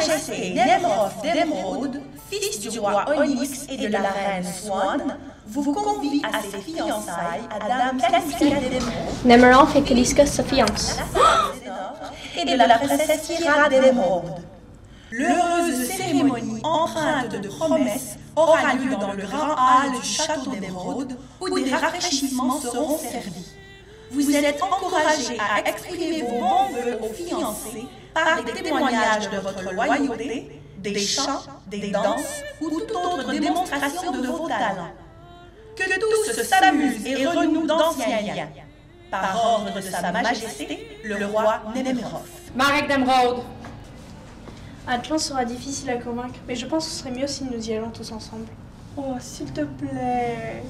Majesté Nemeroth d'Émeraude, fils du roi Onyx et de la reine Swan, vous convie à ses fiançailles à Dame Caliska d'Émeraude, Nemeroth et Caliska se fiancent. et de la princesse Kyra d'Émeraude. L'heureuse cérémonie empreinte de promesses aura lieu dans le grand hall du château d'Émeraude, où des rafraîchissements seront servis. Vous êtes encouragés à exprimer vos bons vœux aux fiancés par des témoignages de votre loyauté, des chants, des danses ou toute autre démonstration de vos talents. Que tous s'amusent et renouent d'anciens liens. Par ordre de Sa Majesté, le roi Nemeroth. Marek d'Émeraude. Atlan sera difficile à convaincre, mais je pense que ce serait mieux si nous y allons tous ensemble. Oh, s'il te plaît.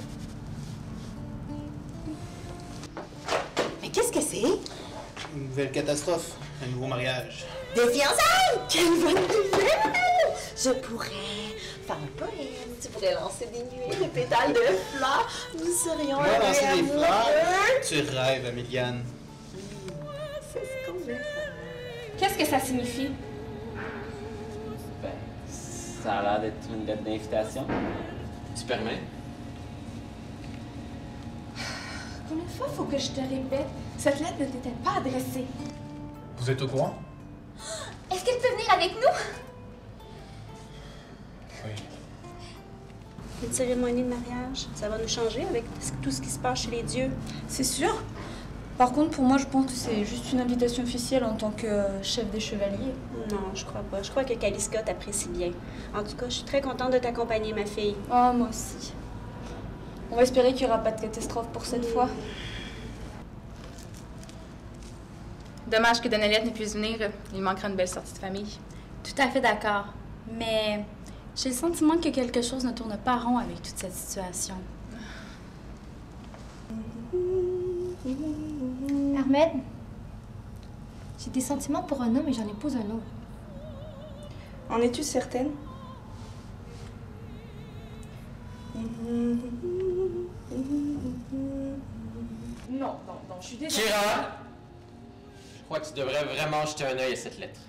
Mais qu'est-ce que c'est? Une nouvelle catastrophe, un nouveau mariage. Des fiançailles! Quelle bonne nouvelle! Je pourrais faire un poème, tu pourrais lancer des nuées de pétales de fleurs, nous serions Moi, lancer des amoureux. fleurs? Tu rêves, Améliane. C'est ce qu'on veut faire. Qu'est-ce que ça signifie? Ben, ça a l'air d'être une lettre d'invitation. Tu permets? Combien de fois faut que je te répète? Cette lettre ne t'était pas adressée. Vous êtes au courant? Est-ce qu'elle peut venir avec nous? Oui. Une cérémonie de mariage, ça va nous changer avec tout ce qui se passe chez les dieux. C'est sûr? Par contre, pour moi, je pense que c'est juste une invitation officielle en tant que chef des chevaliers. Non, je crois pas. Je crois que Caliska t'apprécie bien. En tout cas, je suis très contente de t'accompagner, ma fille. Ah, moi aussi. On va espérer qu'il n'y aura pas de catastrophe pour cette fois. Dommage que Donaliette ne puisse venir. Il manquera une belle sortie de famille. Tout à fait d'accord. Mais j'ai le sentiment que quelque chose ne tourne pas rond avec toute cette situation. Ahmed, j'ai des sentiments pour un homme et j'en épouse un autre. En es-tu certaine? Non, je suis désolée. Kyra! Je crois que tu devrais vraiment jeter un œil à cette lettre.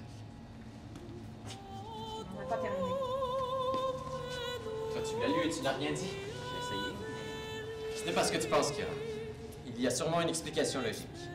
On n'a pas terminé. Toi, tu l'as lu et tu n'as rien dit. J'ai essayé. Ce n'est pas ce que tu penses, Kyra. Il y a sûrement une explication logique.